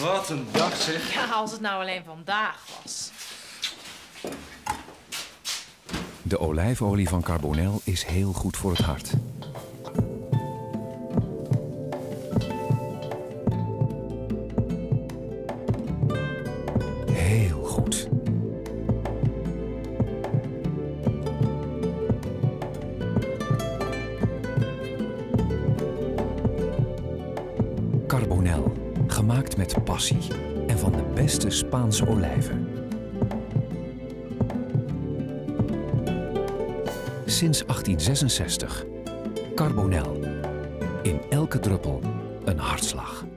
Wat een dag, zeg. Ja, als het nou alleen vandaag was. De olijfolie van Carbonel is heel goed voor het hart. Heel goed. Carbonel, gemaakt met passie en van de beste Spaanse olijven. Sinds 1866. Carbonel. In elke druppel een hartslag.